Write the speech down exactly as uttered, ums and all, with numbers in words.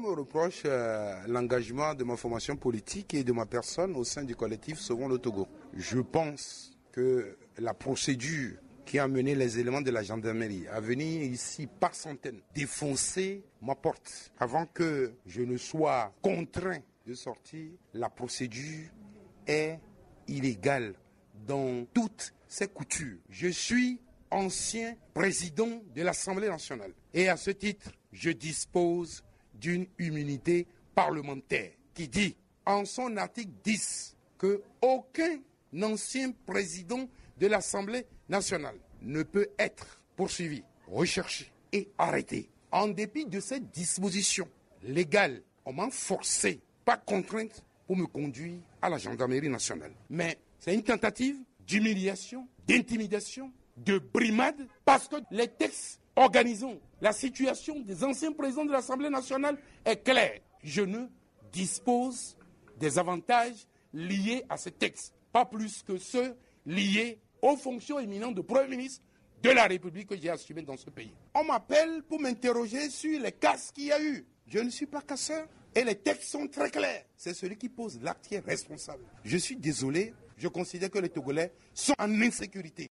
me reproche euh, l'engagement de ma formation politique et de ma personne au sein du collectif Sauvons le Togo. Je pense que la procédure qui a mené les éléments de la gendarmerie à venir ici par centaines défoncer ma porte avant que je ne sois contraint de sortir, la procédure est illégale dans toutes ses coutures. Je suis ancien président de l'Assemblée nationale et à ce titre, je dispose d'une immunité parlementaire qui dit en son article dix que aucun ancien président de l'Assemblée nationale ne peut être poursuivi, recherché et arrêté. En dépit de cette disposition légale, on m'a forcé, pas contrainte, pour me conduire à la gendarmerie nationale. Mais c'est une tentative d'humiliation, d'intimidation, de brimade, parce que les textes organisant la situation des anciens présidents de l'Assemblée nationale est claire. Je ne dispose des avantages liés à ces textes, pas plus que ceux liés aux fonctions éminentes de Premier ministre de la République que j'ai assumées dans ce pays. On m'appelle pour m'interroger sur les casses qu'il y a eu. Je ne suis pas casseur et les textes sont très clairs. C'est celui qui pose l'acte qui est responsable. Je suis désolé, je considère que les Togolais sont en insécurité.